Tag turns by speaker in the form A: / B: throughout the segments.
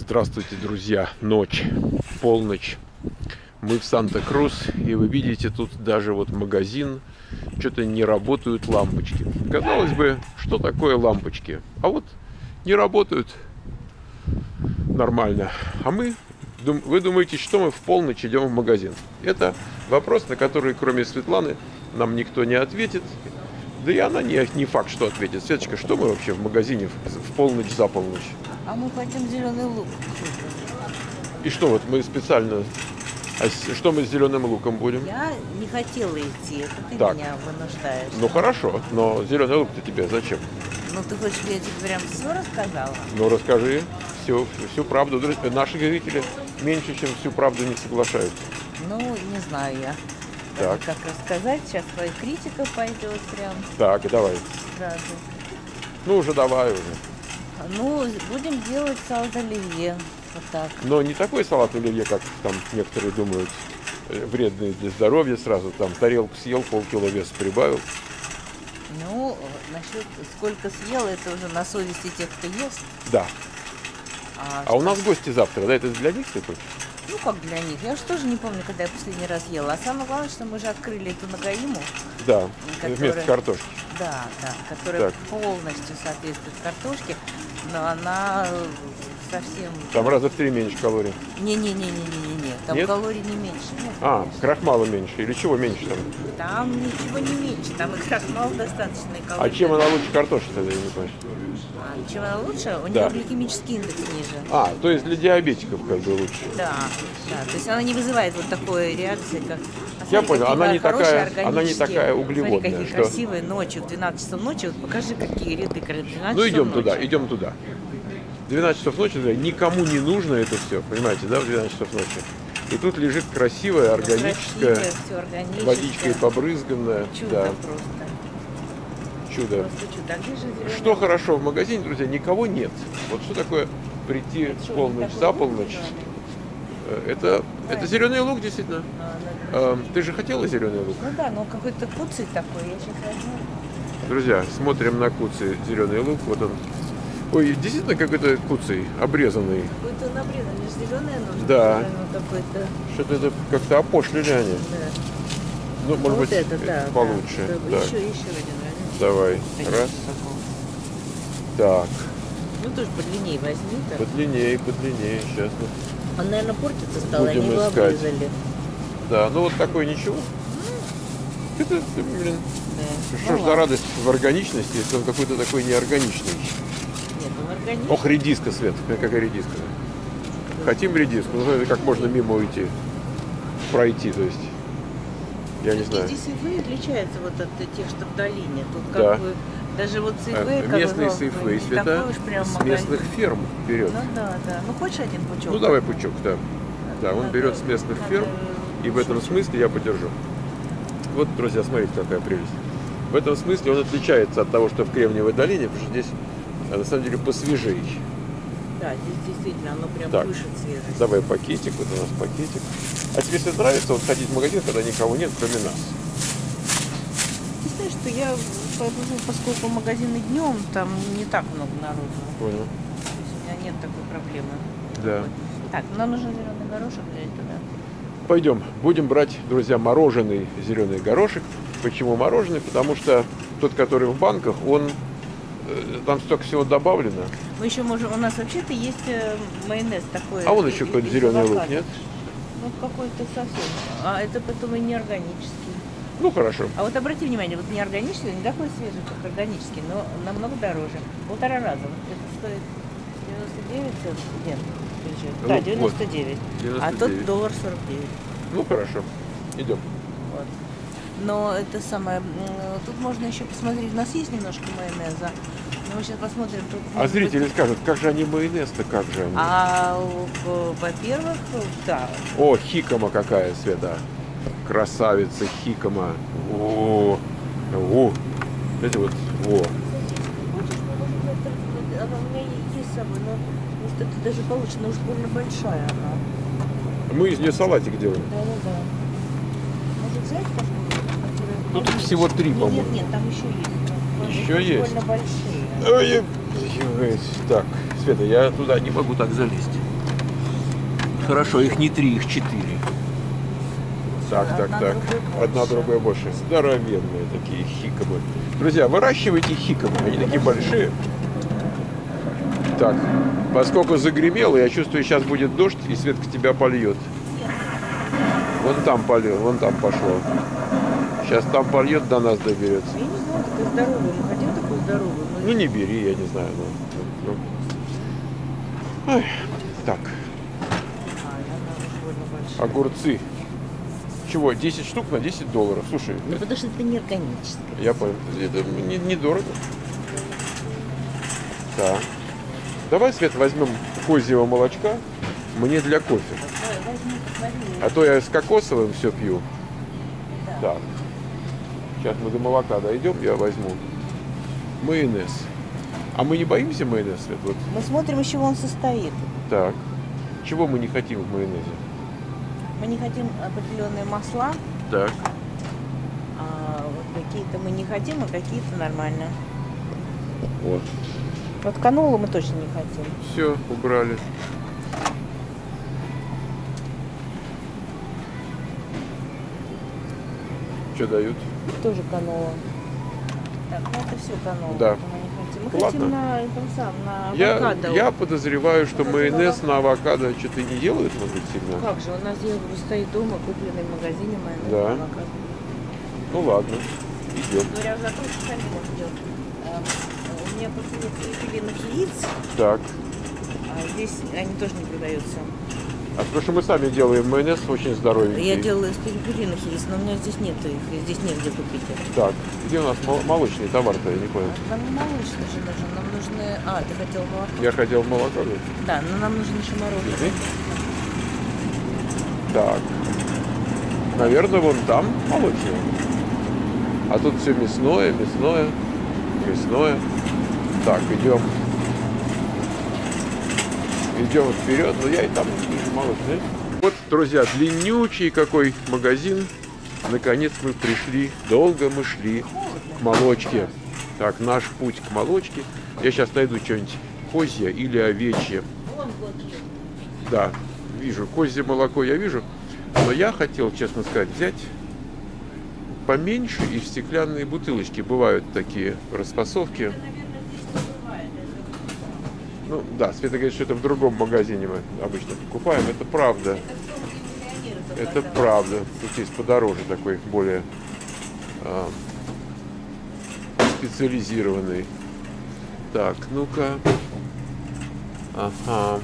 A: Здравствуйте, друзья! Ночь, полночь. Мы в Санта-Крус, и вы видите, тут даже вот магазин, что-то не работают лампочки. Казалось бы, что такое лампочки? А вот не работают нормально. А вы думаете, что мы в полночь идем в магазин? Это вопрос, на который, кроме Светланы, нам никто не ответит. Да и она не факт, что ответит. Светочка, что мы вообще в магазине в полночь за полночь?
B: А мы пойдем в Зеленый Луг.
A: И что вот мы специально... А что мы с зеленым луком будем?
B: Я не хотела идти, это ты
A: Так.
B: меня вынуждаешь.
A: Ну хорошо, но зеленый лук-то тебе зачем?
B: Ну ты хочешь, чтобы я тебе прям все рассказала?
A: Ну расскажи всю правду. Наши зрители меньше, чем всю правду не соглашаются.
B: Ну, не знаю я.
A: Так.
B: Как рассказать, сейчас твоя критика пойдет прям
A: Так, давай.
B: сразу.
A: Ну уже давай уже.
B: Ну, будем делать салат оливье. Вот так.
A: Но не такой салат оливье, как там некоторые думают, вредный для здоровья сразу. Там тарелку съел, полкило веса прибавил.
B: Ну, насчет сколько съел, это уже на совести тех, кто ест.
A: Да. А у
B: что-
A: нас гости завтра, да? Это для них ты хочешь?
B: Ну, как для них. Я уж тоже не помню, когда я последний раз ела. А самое главное, что мы же открыли эту Нагаиму.
A: Да,
B: Которая-
A: вместо картошки.
B: Да, которая
A: Так.
B: полностью соответствует картошке, но она совсем...
A: Там раза в 3 меньше калорий.
B: Не-не-не-не-не-не, там
A: Нет?
B: калорий не меньше. Нет.
A: А, крахмала меньше. Или чего меньше там?
B: Там ничего не меньше, там и крахмал достаточно, и калорий.
A: А чем она лучше картошки тогда, я не понимаю?
B: Чем она лучше? У
A: Да.
B: нее гликемический индекс ниже.
A: А, то есть для диабетиков как бы лучше.
B: Да, да, то есть она не вызывает вот такой реакции, как... А
A: Я
B: смотри,
A: понял,
B: какие
A: она не
B: хорошие
A: такая
B: органические.
A: углеводная,
B: Смотри, какие
A: что-
B: красивые ночью, в 12 часов ночи. Вот покажи, какие ряды, 12
A: Ну
B: часов
A: идем
B: ночи.
A: туда, идем туда. 12 часов ночи, да, никому не нужно это все, понимаете, да, в 12 часов ночи. И тут лежит красивая, органическая,
B: Красивое, всё органическое.
A: водичкой побрызганная.
B: Чудо
A: Да,
B: просто.
A: чудо.
B: Просто чудо. А где же зелёный
A: Что
B: лук?
A: хорошо в магазине, друзья, никого нет. Вот что такое прийти
B: Это
A: в
B: что,
A: полночь,
B: такой
A: за
B: лук
A: полночь?
B: зелёный?
A: Это зеленый лук, действительно. Ты же хотела зеленый лук?
B: Ну да, но какой-то куцый такой, я сейчас возьму.
A: Друзья, смотрим на куцый зеленый лук. Вот он. Ой, действительно какой-то куцый, обрезанный.
B: Какой-то он обрезанный, зеленый нужно.
A: Да.
B: Наверное, какой-то.
A: Что-то это как-то опошлили они.
B: Да.
A: Ну, может
B: Вот
A: быть,
B: это, да,
A: получше.
B: Да.
A: Так,
B: Еще один возьмем.
A: давай.
B: Конечно,
A: Раз.
B: такого.
A: Так.
B: Ну тоже подлиннее возьми. Так.
A: Подлиннее. Сейчас вот.
B: Он, наверное, портится стал,
A: Будем
B: они его
A: искать.
B: обрезали.
A: Да, ну вот такой ничего. Это, блин,
B: Да.
A: что ж за радость в органичности, если он какой-то такой неорганичный.
B: Нет, он органичный.
A: Ох, редиска, Свет, какая редиска. Хотим редиску, ну это как можно мимо уйти, пройти, то есть, я не знаю.
B: Здесь сейфей отличается вот от тех, что в долине. Тут как
A: Да.
B: бы даже вот сейфей, как
A: Местные
B: бы,
A: сейфы,
B: не
A: Света
B: такой уж прям
A: с
B: магазин.
A: местных ферм берет.
B: Ну да, да. Ну хочешь один пучок?
A: Ну давай пучок, да. Да, он
B: Надо-
A: берет с местных
B: надо
A: ферм, и в этом
B: чуть-чуть.
A: смысле я поддержу. Вот, друзья, смотрите, какая прелесть. В этом смысле он отличается от того, что в Кремниевой долине, потому что здесь на самом деле посвежей.
B: Да, здесь действительно оно прям
A: Так.
B: дышит свежесть.
A: Давай пакетик, вот у нас пакетик. А тебе, если нравится, вот ходить в магазин, когда никого нет, кроме нас?
B: Ты знаешь, что я, поскольку магазины днем, там не так много народу.
A: Понял.
B: То есть у меня нет такой проблемы.
A: Да.
B: Так, нам нужен зеленый горошек взять туда.
A: Пойдем, будем брать, друзья, мороженый зеленый горошек. Почему мороженый? Потому что тот, который в банках, он там столько всего добавлено.
B: Мы еще можем, у нас вообще-то есть майонез такой.
A: А вон еще какой-то
B: из
A: зеленый лук,
B: авокадо.
A: нет?
B: Ну какой-то совсем. А это потом и неорганический.
A: Ну хорошо.
B: А вот обрати внимание, вот неорганический, не такой свежий, как органический, но намного дороже. 1,5 раза. Вот это стоит 99 центов. Нет,
A: Ну,
B: да,
A: вот,
B: 99. А
A: 99.
B: тут $1,49.
A: Ну хорошо. Идем.
B: Вот. Но это самое, тут можно еще посмотреть, у нас есть немножко майонеза, но мы сейчас посмотрим. Тут,
A: А
B: может
A: зрители
B: быть,
A: скажут, как же они майонез-то, как же они?
B: Во-первых, да,
A: О, хикома какая, Света. Красавица хикома. О, знаете, вот, о.
B: хочешь, она у меня есть с собой, но может это даже получше, но уж больно большая она.
A: Мы из нее салатик делаем.
B: Да. Может взять какую-то, которая...
A: Ну, тут всего 3,
B: Нет,
A: по-моему.
B: нет, там еще есть.
A: Еще
B: Они
A: есть?
B: Больно большие.
A: Ой, так, Света, я туда не могу так залезть. Хорошо, их не 3, их 4. Так. Одна другая больше. Здоровенные такие хикобы. Друзья, выращивайте хикобы. Они такие большие. Так, поскольку загремело, я чувствую, сейчас будет дождь, и Светка тебя польет. Вон там польет, вон там пошло. Сейчас там польет, до нас доберется.
B: Я не знаю, такой здоровый. Мы хотим такой здоровый.
A: Ну не бери, я не знаю. Ой, так, огурцы. Чего? 10 штук на $10. Слушай,
B: Ну, потому что это не органическое.
A: я понял. Это недорого. Так. Давай, Свет, возьмем козьего молочка. Мне для кофе. А то я с кокосовым все пью. Так. Сейчас мы до молока дойдем, я возьму. Майонез. А мы не боимся майонез, Свет? Вот.
B: Мы смотрим, из чего он состоит.
A: Так. Чего мы не хотим в майонезе?
B: Мы не хотим определенные масла,
A: Так.
B: а вот какие-то мы не хотим, а какие-то нормально.
A: Вот.
B: Вот канолу мы точно не хотим.
A: Все, убрали. Что дают?
B: Тоже канола. Так, ну это все канола.
A: Да.
B: это мы не хотим. Мы
A: Ладно.
B: хотим на этом самом, на авокадо.
A: Я подозреваю, что
B: Хотим
A: майонез на авокадо что-то не делают, может быть, сильно.
B: Как же, у нас здесь стоит дома, купленный в магазине майонез
A: Да.
B: на авокадо.
A: Ну ладно, идем.
B: Говоря за то, что сами можем делать. У меня просто нет перепелиных яиц,
A: Так.
B: а здесь они тоже не продаются.
A: А потому что мы сами делаем майонез очень здоровенький.
B: Я делаю из перепелиных яиц, но у меня здесь нет их, и здесь негде купить их.
A: Так, где у нас молочный товар-то, я не понял.
B: Нам молочный же нужен, нам нужны... А, ты хотел молоко?
A: Я хотел молоко. Да?
B: Да, но нам нужен еще мороженое.
A: Так. Наверное, вон там молочное. А тут все мясное. Так, идем. Идем вперед, но я и там не вижу молочное. Вот, друзья, длиннючий какой магазин. Наконец мы пришли. Долго мы шли к молочке. Так, наш путь к молочке. Я сейчас найду что-нибудь козье или овечье. Да, вижу. Козье молоко я вижу. Но я хотел, честно сказать, взять поменьше и в стеклянные бутылочки. Бывают такие распасовки. Ну да, Света говорит, что это в другом магазине мы обычно покупаем. Это правда. Это правда. Тут есть подороже такой, более специализированный. Так, ну-ка. Ага.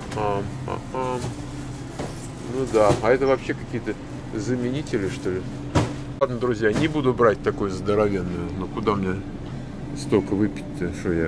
A: Ну да, а это вообще какие-то заменители, что ли? Ладно, друзья, не буду брать такую здоровенную. Но куда мне столько выпить-то, что я...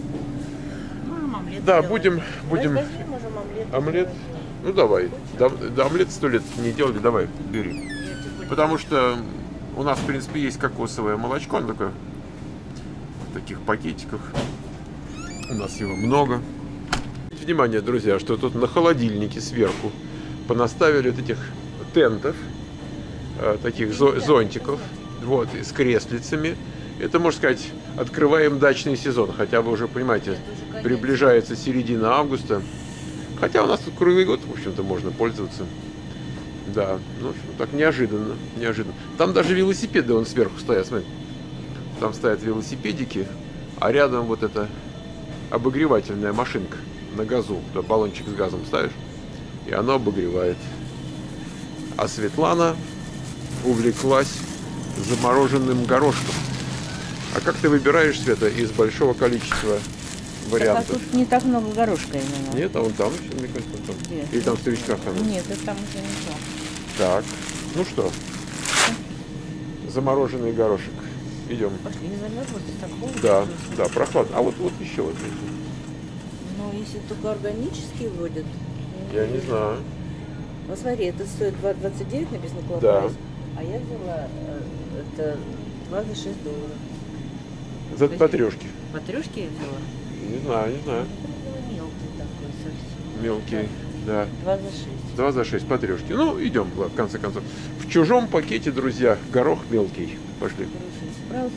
A: Да, будем омлет. Ну давай. Да, омлет 100 лет не делали, давай, бери. Потому что у нас, в принципе, есть кокосовое молочко, оно такое в таких пакетиках. У нас его много. Внимание, друзья, что тут на холодильнике сверху понаставили вот этих тентов, таких зонтиков, вот, с креслицами. Это, можно сказать, открываем дачный сезон. Хотя вы уже понимаете, приближается середина августа. Хотя у нас тут круглый год, в общем-то, можно пользоваться. Да, ну, в общем, так неожиданно. Там даже велосипеды вон сверху стоят, смотри. Там стоят велосипедики, а рядом вот эта обогревательная машинка на газу. Туда баллончик с газом ставишь, и оно обогревает. А Светлана увлеклась замороженным горошком. А как ты выбираешь, Света, из большого количества вариантов?
B: Так, а тут не так много горошка именно.
A: Нет, а вон там еще, мне кажется, там.
B: Где?
A: Или там в старичках оно?
B: Нет, это там уже не то.
A: Так, ну что, замороженный горошек. Идем.
B: Пошли, не замерзло, здесь так холодно.
A: Да, прохладно. А вот еще вот.
B: Ну, если только органические вводят.
A: Я не знаю.
B: Вот смотри, это стоит $2,29, написано Club
A: Да.
B: Price, а я взяла это $2 за $6.
A: За по трешке.
B: По трешке я взяла?
A: Не знаю.
B: Мелкий такой совсем.
A: Мелкий, да.
B: 2 за 6.
A: 2 за 6 по трешке. Ну, идем, в конце концов. В чужом пакете, друзья, горох мелкий. Пошли.
B: Справа.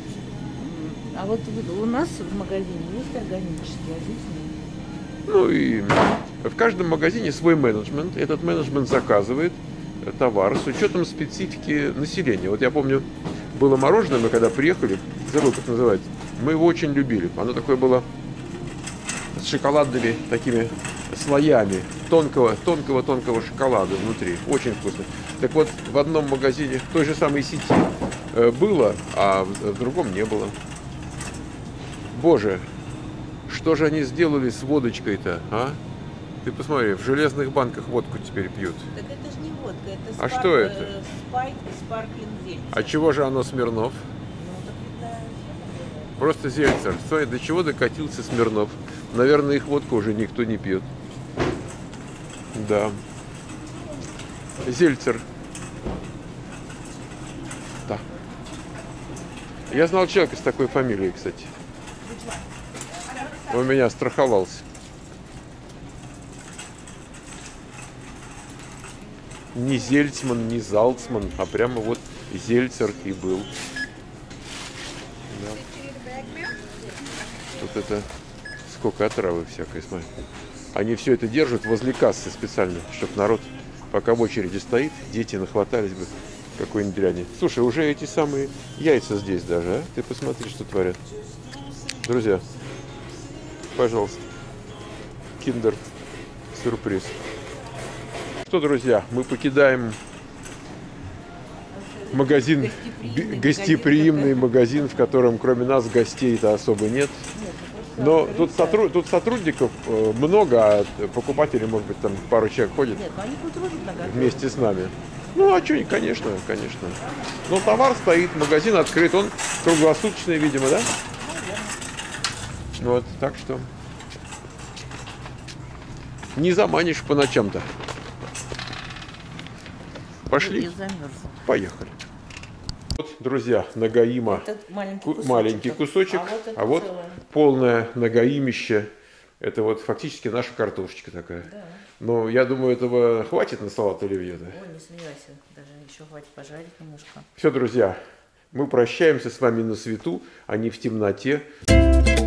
B: А вот у нас в магазине есть органические, а здесь нет.
A: Ну и В каждом магазине свой менеджмент. Этот менеджмент заказывает товар с учетом специфики населения. Вот я помню, было мороженое, мы когда приехали, забыл, как называется, мы его очень любили. Оно такое было с шоколадными такими слоями тонкого шоколада внутри. Очень вкусно. Так вот, в одном магазине в той же самой сети было, а в другом не было. Боже, что же они сделали с водочкой-то, а? Ты посмотри, в железных банках водку теперь пьют.
B: Так это же не водка, это
A: А что это?
B: спайк и спарклинг зельцер.
A: А чего же оно Смирнов?
B: Ну, так это...
A: Просто зельцер. Смотри, до чего докатился Смирнов? Наверное, их водку уже никто не пьет. Да. Зельцер. Да. Я знал человека с такой фамилией, кстати. Он меня страховался. Не Зельцман, не Залцман, а прямо вот Зельцер и был. Да. Вот это сколько отравы всякой, смотри. Они все это держат возле кассы специально, чтобы народ, пока в очереди стоит, дети нахватались бы какой-нибудь дряни. Слушай, уже эти самые яйца здесь даже, а? Ты посмотри, что творят. Друзья, пожалуйста, киндер сюрприз. Что, друзья, мы покидаем магазин, гостеприимный магазин, в котором кроме нас гостей-то особо нет. Но тут сотрудников много, а покупателей, может быть, там пару человек ходит.
B: Нет, но они тут трудят ногами.
A: Вместе с нами. Ну, а что, конечно. Но товар стоит, магазин открыт, он круглосуточный, видимо, да? Вот, так что не заманишь по ночам-то. Пошли?
B: Я замерзла.
A: Поехали. Вот, друзья, нагаима.
B: Это
A: Маленький кусочек, а вот полное нагаимище. Это вот фактически наша картошечка такая.
B: Да.
A: Но я думаю, этого хватит на салат оливье. Да?
B: Ой, не сомневайся, даже еще хватит пожарить немножко.
A: Все, друзья, мы прощаемся с вами на свету, а не в темноте.